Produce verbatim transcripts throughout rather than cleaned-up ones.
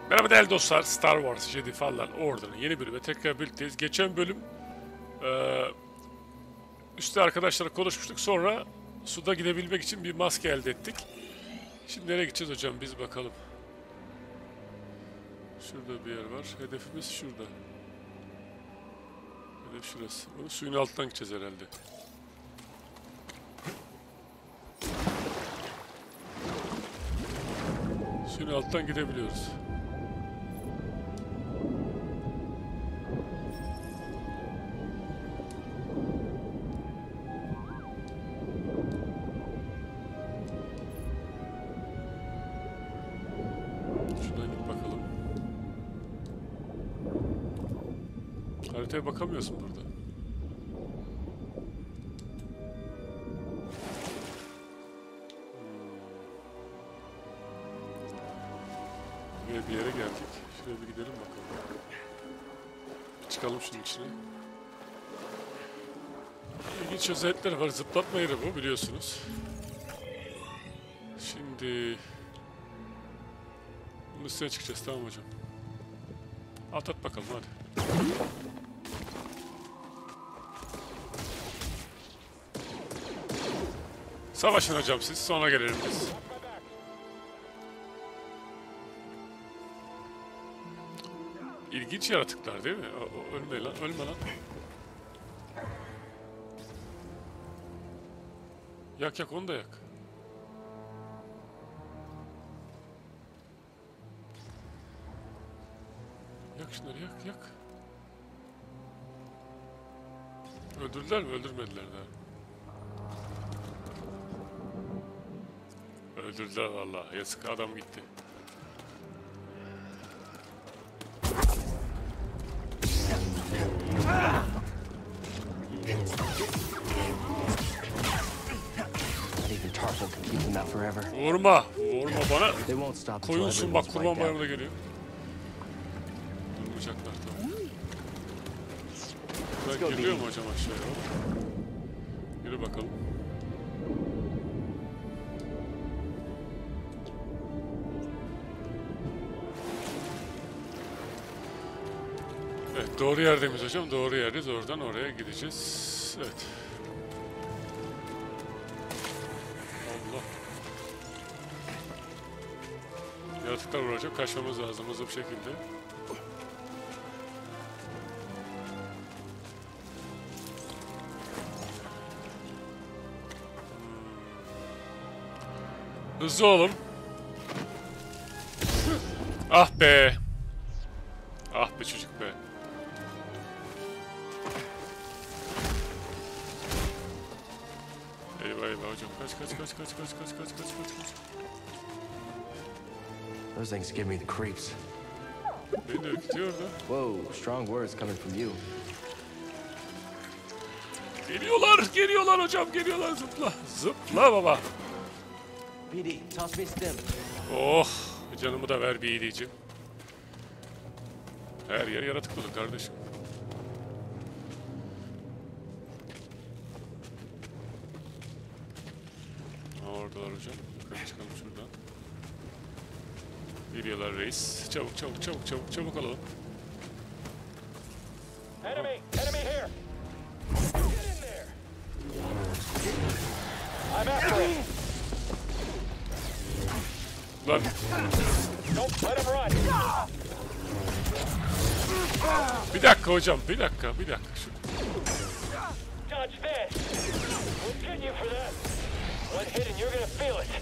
Merhaba değerli dostlar, Star Wars Jedi Fallen Order'ın yeni bölümü tekrar birlikteyiz. Geçen bölüm e, üstte arkadaşlarla konuşmuştuk, sonra suda gidebilmek için bir maske elde ettik. Şimdi nereye gideceğiz hocam, biz bakalım. Şurada bir yer var, hedefimiz şurada. Hedef şurası, bunu suyun altından gideceğiz herhalde. Suyun altından gidebiliyoruz. Haritaya bakamıyorsun burada. Hmm. Buraya bir yere geldik. Şuraya bir gidelim bakalım. Çıkalım şunun içine. İlginç özellikler var. Zıplatma yeri bu, biliyorsunuz. Şimdi bunun üstüne çıkacağız, tamam hocam. At at bakalım hadi. Savaşın hocam siz, sonra gelelim biz. İlginç yaratıklar değil mi? O, o, ölme lan, ölme lan. Yak yak, onu da yak. Yak şunları, yak yak. Öldürdüler mi? Öldürmediler daha. Öldürdüler vallahi. Yazık, adam gitti. Vurma! Vurma bana! Koyunsun bak, kurban bayramı da geliyor. Durmayacaklar tabii. Buradan geliyor mu hocam aşağıya? Yürü bakalım. Evet, doğru yerdeyiz hocam, doğru yerdeyiz. Oradan oraya gideceğiz. Evet. Allah. Yaratıklar vuracak, kaçmamız lazım hızlı bir şekilde. Hızlı olun. Ah be. Ah be çocuk be. Eyvah eyvah hocam. Kaç kaç kaç kaç kaç kaç kaç kaç kaç kaç. Those things give me the creeps. Beni de ürkütüyor da. Whoa, strong words coming from you. Geliyorlar, geliyorlar hocam, geliyorlar, zıpla. Zıpla baba. B D, toss me a stim. Oh, canımı da ver bir iyiliğicim. Her yer yaratık dolu kardeşim. Oradalar hocam. Yukarı çıkalım şuradan. Geliyorlar reis. Çabuk çabuk çabuk çabuk çabuk alalım. Enemy, enemy here. Get in there. I'm after him. Lan. Don't let him run. Bir dakika hocam, bir dakika, bir dakika. Şu... Dodge this. We'll get you for that. One hit and you're gonna feel it.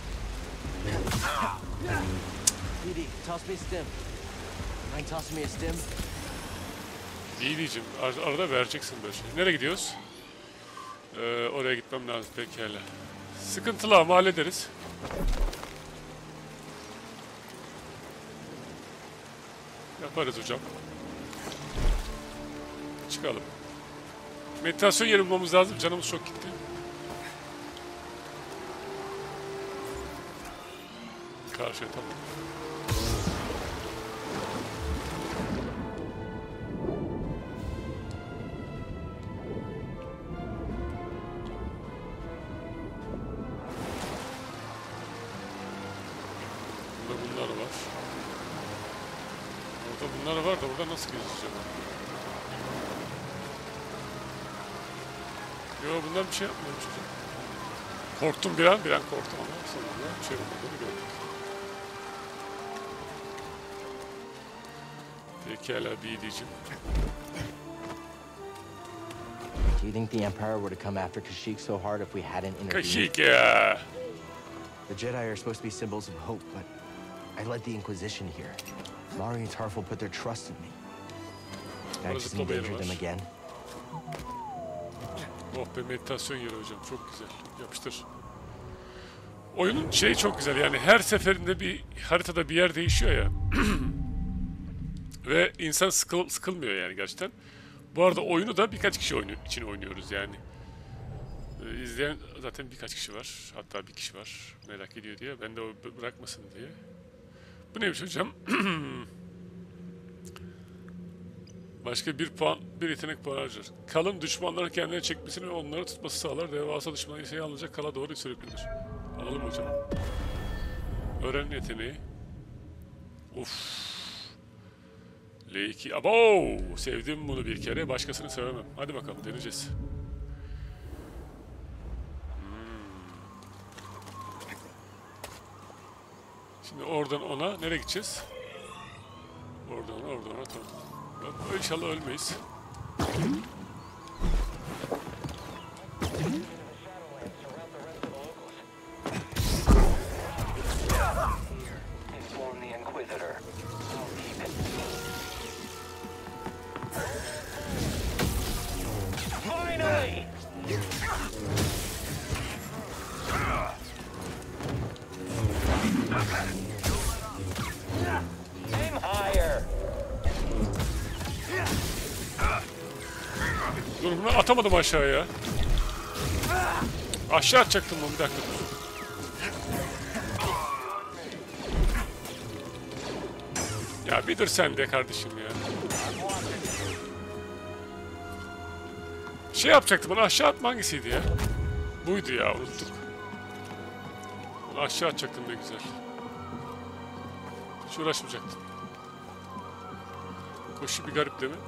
B D, toss me a stim. Mind tossing me a stim? İyi diyeceğim. Ar arada vereceksin böyle şey. Nereye gidiyoruz? Ee, oraya gitmem lazım pekala. Sıkıntılı ama hallederiz. Yaparız hocam. Çıkalım. Meditasyon yeri bulmamız lazım. Canımız çok gitti. Karşıya tamam. Burada bunlar var. Burada bunlar var da burada nasıl gezeceğim? Yo, bunlar bir şey yapmıyor çocuk. Korktum bir an, bir an korktum ama sonunda bir şey olmadığını gördüm. Pekala Bidicim. Do you think the Empire would have come after Kashyyyk so hard if we hadn't intervened? Kashyyyk ya. The Jedi are supposed to be symbols of hope, but I led the Inquisition here. Mari and Tarful put their trust in me. Did I just endanger them again? Oh be, meditasyon yeri hocam, çok güzel. Yapıştır. Oyunun şeyi çok güzel, yani her seferinde bir haritada bir yer değişiyor ya. Ve insan sıkıl, sıkılmıyor yani gerçekten. Bu arada oyunu da birkaç kişi oyunu, için oynuyoruz yani. Ee, izleyen zaten birkaç kişi var. Hatta bir kişi var. Merak ediyor diye. Ben de o bırakmasın diye. Bu neymiş hocam? Başka bir puan, bir yetenek puanı harcar. Kalın düşmanların kendine çekmesini ve onları tutması sağlar. Devasa düşmanı ise yalnızca kala doğru sürüklenir. Alalım hocam. Öğren yeteneği. Uf. L iki. Abo! Sevdim bunu bir kere. Başkasını sevemem. Hadi bakalım, deneyeceğiz. Hmm. Şimdi oradan ona nereye gideceğiz? Oradan ona, oradan ona, tamam. İnşallah ölmeyiz. Dur, bunu atamadım aşağıya. Aşağı atacaktım bunu, bir dakika dur. Ya bir dur sen de kardeşim ya. Şey yapacaktım, bunu aşağı atma, hangisiydi ya? Buydu ya, unuttuk. Bunu aşağı atacaktım, ne güzel. Hiç uğraşmayacaktım. Koşu bir garip değil mi?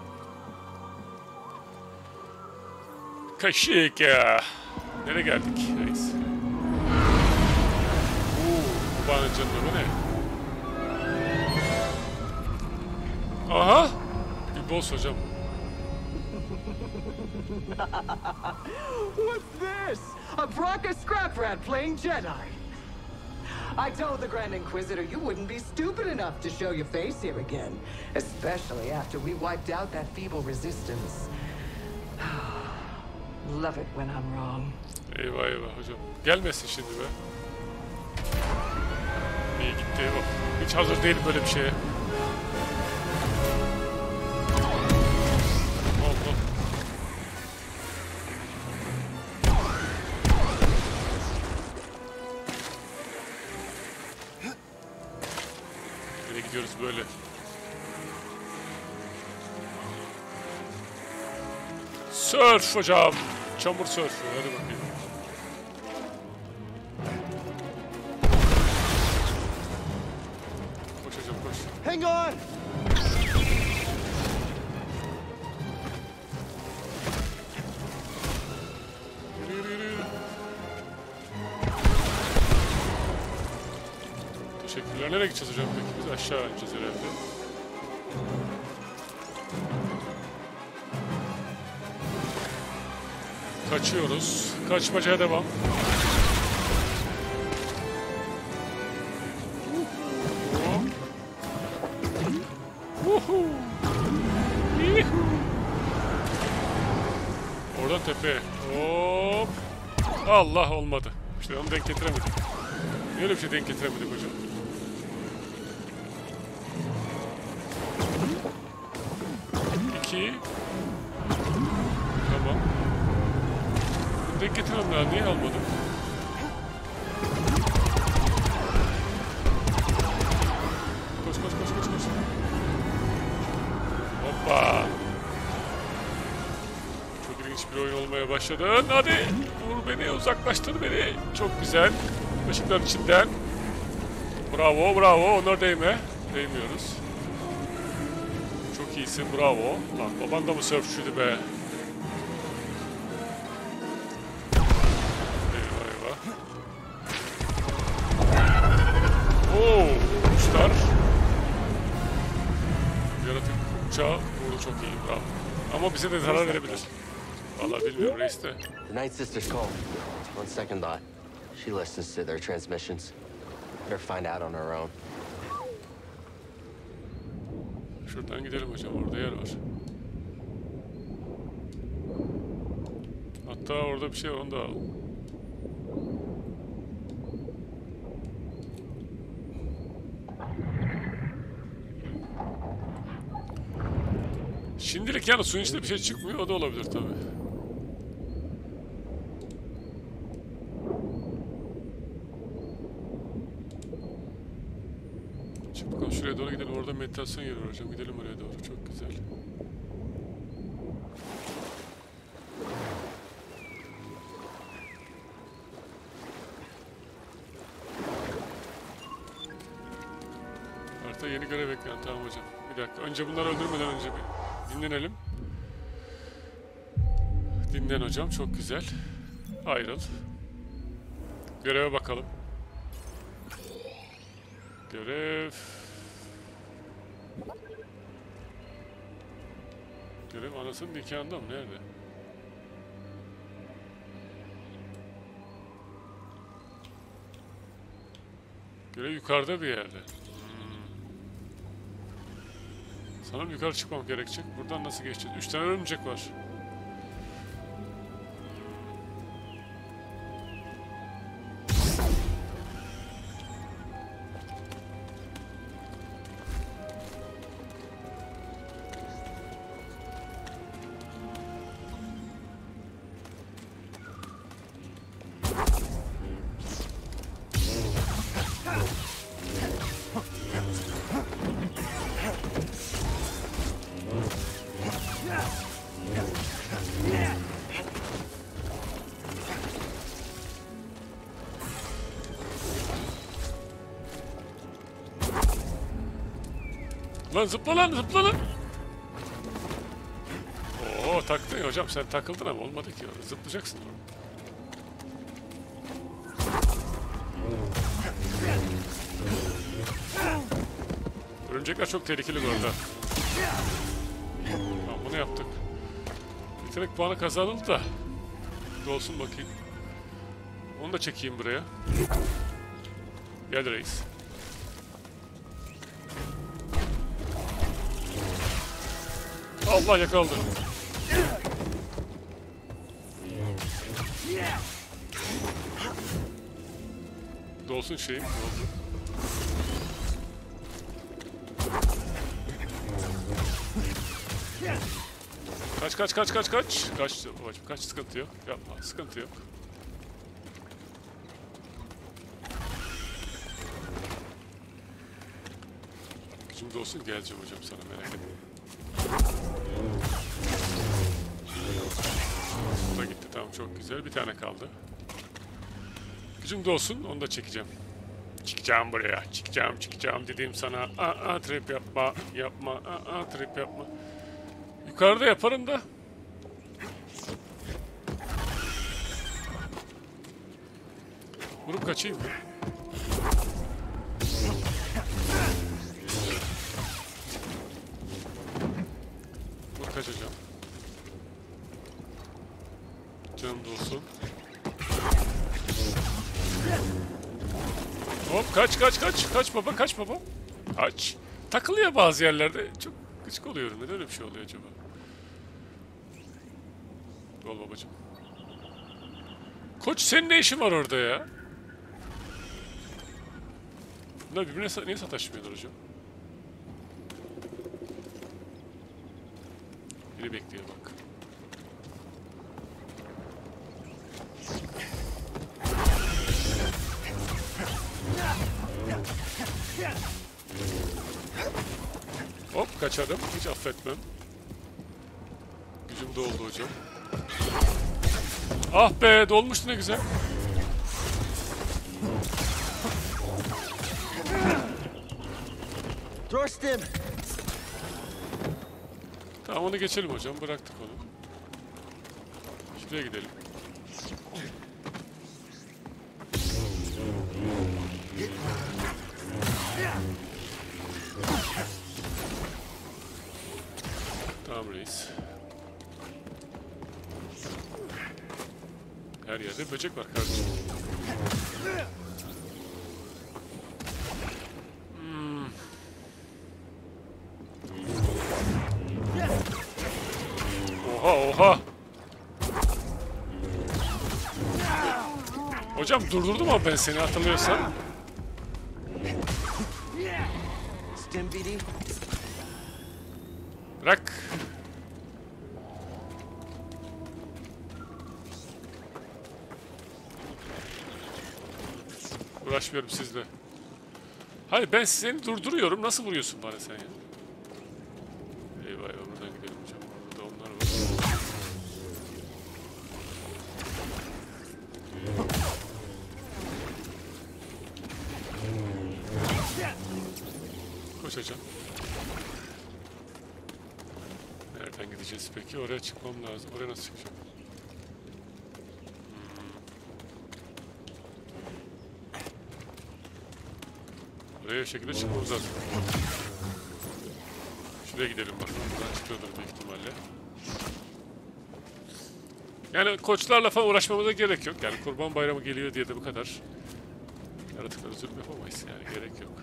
Kashyyyk ya. Nereye geldik? Neyse. Uuu, bu bana canına bu ne? Aha! Bir boss hocam. What's this? A Bracca scrap rat playing Jedi. I told the Grand Inquisitor you wouldn't be stupid enough to show your face here again, especially after we wiped out that feeble resistance. Love it when I'm wrong. Eyvah eyvah hocam. Gelmesin şimdi be. İyi gitti eyvah. Hiç hazır değilim böyle bir şeye. Allah. Nereye gidiyoruz böyle? Surf hocam. Çamur sörfü. Hadi bakayım. Koş hocam koş. Hang on! Yürü yürü yürü. Teşekkürler. Nereye gideceğiz hocam peki? Biz aşağı ineceğiz herhalde. Kaçıyoruz. Kaçmacaya devam. Oradan tepe. Hop. Allah, olmadı. İşte onu denk getiremedik. Niye öyle bir şey denk getiremedik hocam? İki. Tamam. Denk getirmem lazım. Niye almadım? Koş koş koş koş koş. Hoppa. Çok ilginç bir oyun olmaya başladın. Hadi vur beni, uzaklaştır beni. Çok güzel. Işıkların içinden. Bravo bravo. Onlar değme. Değmiyoruz. Çok iyisin, bravo. Lan baban da mı sörfçüydü be? Eyvah eyvah. Oo, uçlar. Yaratık uçağı vurdu, çok iyi, bravo. Ama bize de zarar verebilir. Vallahi bilmiyorum reis de. The Night Sister's call. On second thought, she listens to their transmissions. Better find out on her own. Şuradan gidelim hocam, orada yer var. Hatta orada bir şey var, onu da al. Şimdilik yani suyun içinde bir şey çıkmıyor, o da olabilir tabii. Çık bakalım, şuraya doğru gidelim, orada meditasyon yeri var hocam, gidelim oraya doğru, çok güzel. Artık yeni görev ekranı, tamam hocam. Bir dakika, önce bunları öldürmeden önce bir dinlenelim. Dinlen hocam, çok güzel. Ayrıl. Göreve bakalım. Görev... Görev anasının nikahında mı? Nerede? Görev yukarıda bir yerde. Hmm. Sanırım yukarı çıkmam gerekecek. Buradan nasıl geçeceğiz? Üç tane örümcek var. Lan zıpla lan, zıpla lan. Oo, taktın ya hocam, sen takıldın ama olmadı ki orada. Zıplayacaksın orada. Örümcekler çok tehlikeli bu arada. Tamam, bunu yaptık. Yetenek puanı kazanıldı da. Dolsun bakayım. Onu da çekeyim buraya. Gel reis. Allah yakaladı. Dolsun şeyim. Doldu. Kaç kaç kaç kaç kaç. Kaç babacığım, kaç, sıkıntı yok. Yapma, sıkıntı yok. Şimdi olsun, geleceğim hocam sana, merak etme. Bu da gitti, tamam, çok güzel. Bir tane kaldı. Gücüm de olsun, onu da çekeceğim. Çıkacağım buraya, çıkacağım, çıkacağım dediğim sana. Aa, aa trip yapma, yapma, aa, aa trip yapma. Yukarıda yaparım da. Vurup kaçayım mı? Vur, kaçacağım. Canım dolsun. Hop, kaç kaç kaç. Kaç baba, kaç baba. Kaç. Takılıyor bazı yerlerde. Çok gıcık oluyorum. Neden öyle bir şey oluyor acaba? Ol babacığım. Koç, senin ne işin var orada ya? Bunlar birbirine sa niye sataşmıyorlar hocam? Biri bekliyor bak. Hop, kaçarım. Hiç affetmem. Gücüm doldu hocam. Ah be, dolmuştu ne güzel. Dorstim! Tamam onu geçelim hocam. Bıraktık onu. Şuraya gidelim. Tamam reis. Her yerde böcek var kardeşim. Hmm. Oha oha. Hocam durdurdum ama ben seni hatırlıyorsan. Stimpy. Bırak. Uğraşmıyorum sizle. Hayır ben seni durduruyorum. Nasıl vuruyorsun bana sen ya? Eyvah eyvah buradan gidelim hocam. Burada onlar var. Koş hocam. Nereden gideceğiz peki? Oraya çıkmam lazım. Oraya nasıl çıkacağım? Oraya şekilde çıkmamız lazım. Şuraya gidelim bak. Buradan çıkıyordur büyük ihtimalle. Yani koçlarla falan uğraşmamıza gerek yok. Yani Kurban Bayramı geliyor diye de bu kadar yaratıklara zulüm yapamayız. Yani gerek yok.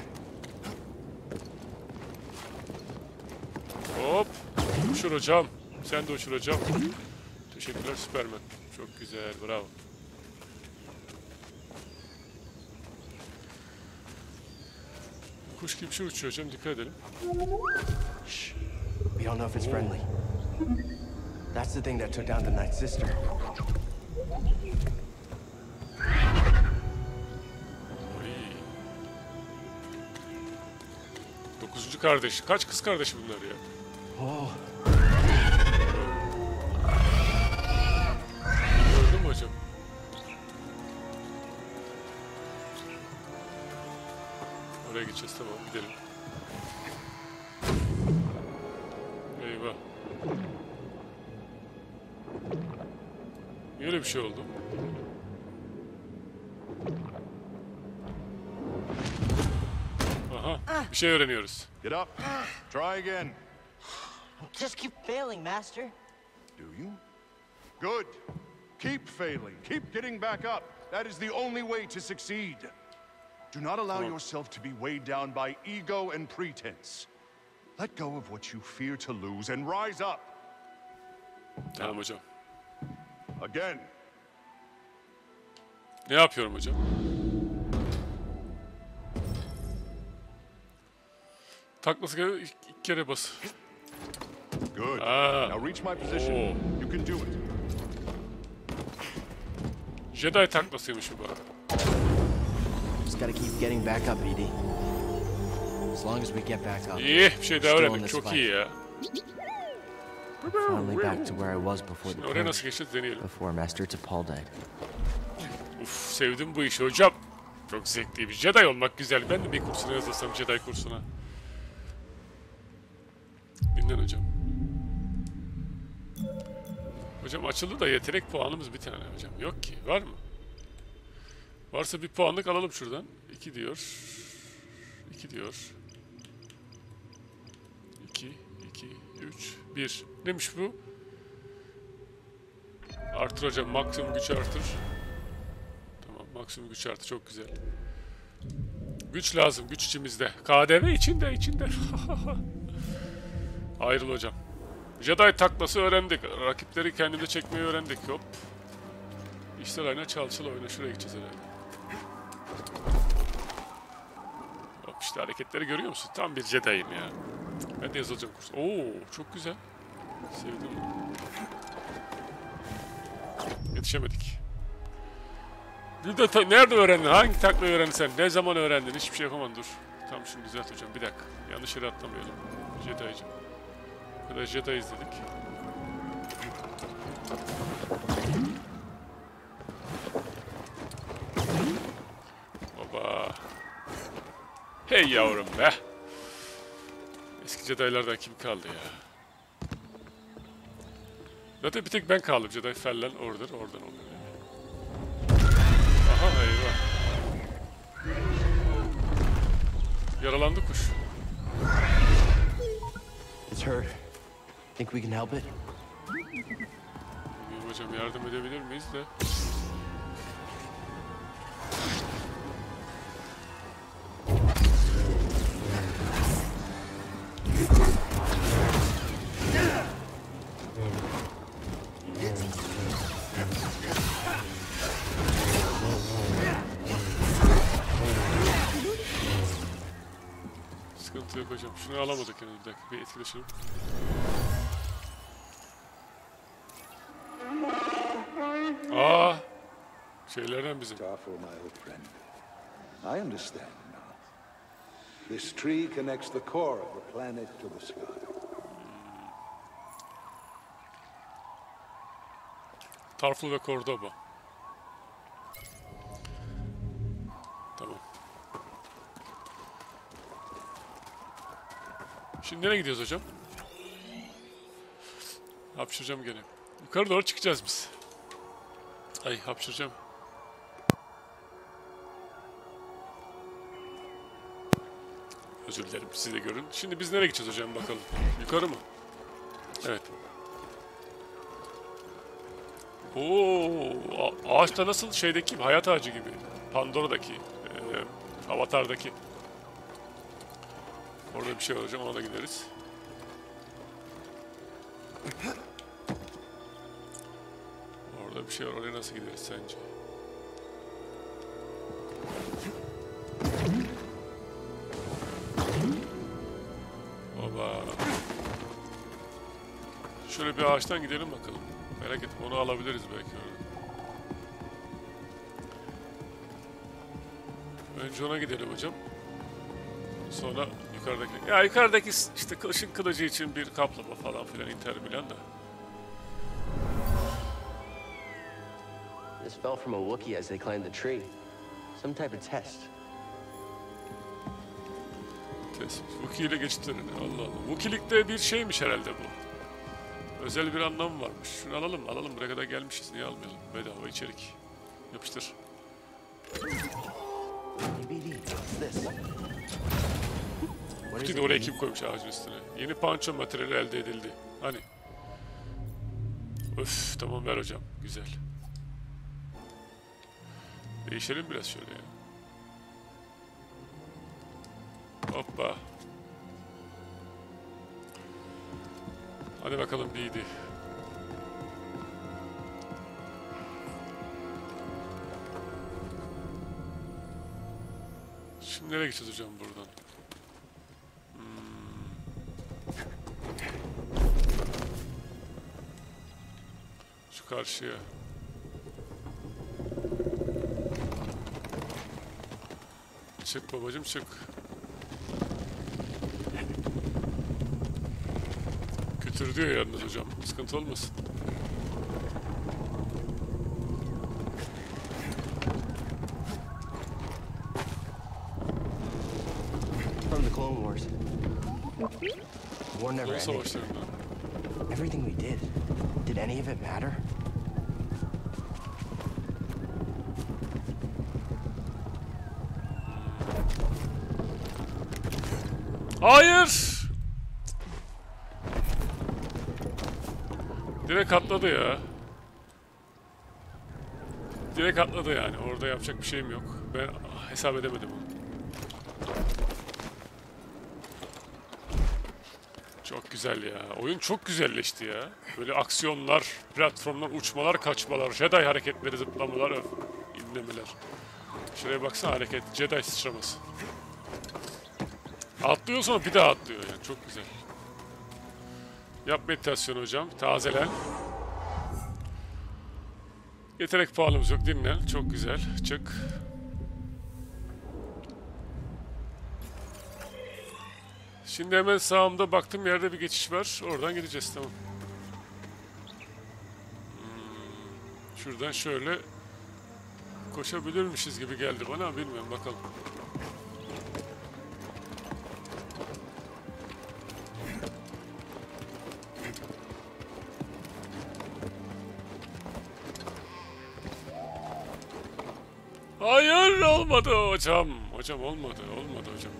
Hop. Uçur hocam. Sen de uçur hocam. Teşekkürler Süpermen. Çok güzel. Bravo. Kuş gibi bir şey uçuyor hocam. Dikkat edelim. Shh. We don't know if it's friendly. That's the thing that took down the Night Sister. Ay. Dokuzuncu kardeş. Kaç kız kardeşi bunlar ya? Oh. Gördün mü hocam? Oraya gideceğiz tamam gidelim. Eyvah. Niye öyle bir şey oldu? Aha bir şey öğreniyoruz. Get up. Try again. Just keep failing, Master. Do you? Good. Keep failing. Keep getting back up. That is the only way to succeed. Do not allow yourself to be weighed down by ego and pretense. Let go of what you fear to lose and rise up. Tamam hocam. Again. Ne yapıyorum hocam? Taklası kere ilk, ilk kere bas. Good. Ah. Now reach my position. Oh. You can do it. Jedi taklasıymış bu arada. Just gotta keep getting back up, E D. As long as we get back up. İyi bir şey daha Still in öğrendik. this Çok fight. iyi ya. Finally back to where I was before the Oraya purge. nasıl geçeceğiz deneyelim. Before Master T'Pol died. Uf sevdim bu işi hocam. Çok zevkli bir Jedi olmak güzel. Ben de bir kursuna yazılsam Jedi kursuna. Dinlen hocam. Hocam açıldı da yetenek puanımız bir tane hocam. Yok ki. Var mı? Varsa bir puanlık alalım şuradan. İki diyor. İki diyor. İki, iki, üç, bir. Neymiş bu? Artır hocam. Maksimum güç artır. Tamam. Maksimum güç artır. Çok güzel. Güç lazım. Güç içimizde. K D V içinde. içinde. Ayrıl hocam. Jedi taklası öğrendik. Rakipleri kendimize çekmeyi öğrendik. Hop. İşler aynen çal çal oyna. Şuraya gideceğiz herhalde. Hop işte hareketleri görüyor musun? Tam bir Jedi'yim ya. Ben de yazılacağım kurs. Oo çok güzel. Sevdim. Yetişemedik. Bir de ta- nerede öğrendin? Hangi taklayı öğrendin sen? Ne zaman öğrendin? Hiçbir şey yapamadın dur. Tam şunu düzelt hocam. Bir dakika. Yanlış yere atlamayalım. Jedi'cim. Bu kadar Jedi izledik. Baba. Hey yavrum be. Eski Jedi'lardan kim kaldı ya? Zaten bir tek ben kaldım. Jedi Fallen Order oradan oluyor. Aha eyvah. Yaralandı kuş. It's hurt. Think we can help it? Bilmiyorum hocam, yardım edebilir miyiz de. Sıkıntı yok hocam. Şunu alamadık yani, bir dakika bir etkileşelim. Aa, şeylerden bizim. Tarful, my old friend. I understand now. This tree connects the core of the planet to the sky. Tarful ve Cordoba. Tamam. Şimdi nereye gidiyoruz hocam? Hapşıracağım gene. Yukarı doğru çıkacağız biz. Ay hapşıracağım. Özür dilerim, siz de görün. Şimdi biz nereye gideceğiz hocam bakalım. Yukarı mı? Evet. Oo, ağaç da nasıl şeydeki hayat ağacı gibi. Pandora'daki, e, Avatar'daki. Orada bir şey var hocam, ona da gideriz. Orada bir şey var, oraya nasıl gideriz sence? Oba. Şöyle bir ağaçtan gidelim bakalım. Merak etme, onu alabiliriz belki orada. Önce ona gidelim hocam. Sonra yukarıdaki... Ya yukarıdaki işte ışın kılıcı için bir kaplama falan filan, Inter Milan da. This fell from a Wookiee as they climbed the tree. Some type of test. Test. Wookiee ile geçitlerini. Allah Allah. Wookiee'likte bir şeymiş herhalde bu. Özel bir anlam varmış. Şunu alalım, alalım. Buraya kadar gelmişiz. Niye almayalım? Bedava içerik. Yapıştır. Kutuyu da oraya kim koymuş ağacın üstüne? Yeni panço materyali elde edildi. Hani? Öf, tamam ver hocam. Güzel. Değişelim biraz şöyle ya. Hoppa. Hadi bakalım B D. Şimdi nereye gideceğiz hocam buradan? Hmm. Şu karşıya. Çık babacım çık. Kütür diyor yalnız hocam. Sıkıntı olmasın. From the Clone Wars. War never Klon ended. savaşlarından. Everything we did, did any of it matter? Hayır! Direkt atladı ya. Direkt atladı yani. Orada yapacak bir şeyim yok. Ben hesap edemedim onu. Çok güzel ya. Oyun çok güzelleşti ya. Böyle aksiyonlar, platformlar, uçmalar, kaçmalar, Jedi hareketleri, zıplamalar, inlemeler. Şuraya baksana hareket. Jedi sıçraması. Atlıyor sonra bir daha atlıyor yani. Çok güzel. Yap meditasyon hocam. Tazelen. Yetenek puanımız yok. Dinlen. Çok güzel. Çık. Şimdi hemen sağımda baktım yerde bir geçiş var. Oradan gideceğiz. Tamam. Hmm. Şuradan şöyle koşabilirmişiz gibi geldi bana. Bilmiyorum. Bakalım. Hayır olmadı hocam. Hocam olmadı. Olmadı hocam.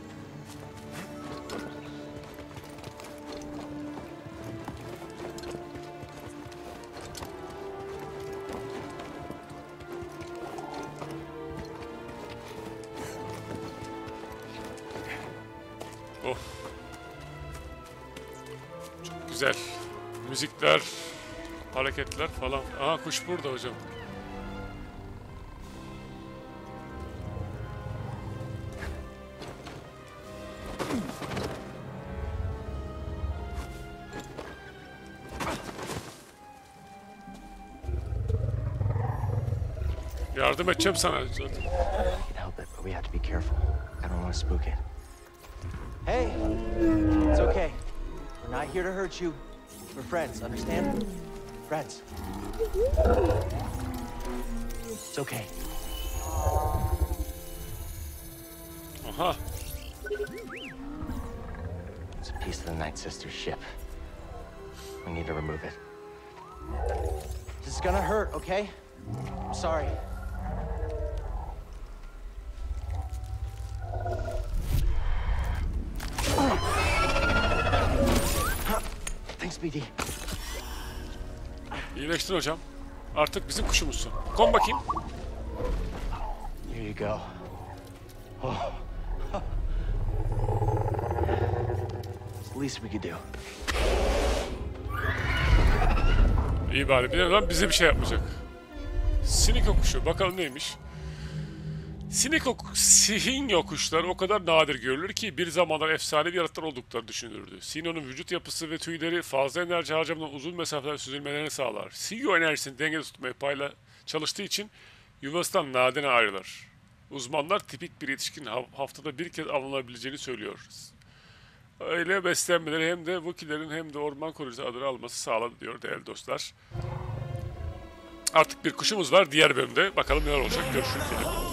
Oh. Çok güzel. Müzikler, hareketler falan. Aha kuş burada hocam. Yardım edeceğim sana. We can help it, but we have to be careful. I don't want to spook it. Hey, it's okay. We're not here to hurt you. We're friends, understand? Friends. It's okay. Aha. It's a piece of the Night Sister's ship. We need to remove it. This is gonna hurt, okay? I'm sorry. Thanks, B D. İyileştin hocam. Artık bizim kuşumuzsun. Kon bakayım. Here you go. Oh. It's the least we could do. İyi bari. Bir de lan bize bir şey yapmayacak. Sinik kuşu. Bakalım neymiş. Sinik Sihinyo kuşları o kadar nadir görülür ki bir zamanlar efsanevi yaratıklar oldukları düşünülürdü. Sinyo'nun vücut yapısı ve tüyleri fazla enerji harcamadan uzun mesafeler süzülmelerini sağlar. Sinyo enerjisini dengede tutmaya payla çalıştığı için yuvasından nadiren ayrılır. Uzmanlar tipik bir yetişkin haftada bir kez alınabileceğini söylüyor. Öyle beslenmeleri hem de Wookiee'lerin hem de orman koruyucusu adını alması sağladı diyor değerli dostlar. Artık bir kuşumuz var diğer bölümde. Bakalım neler olacak. Görüşürüz.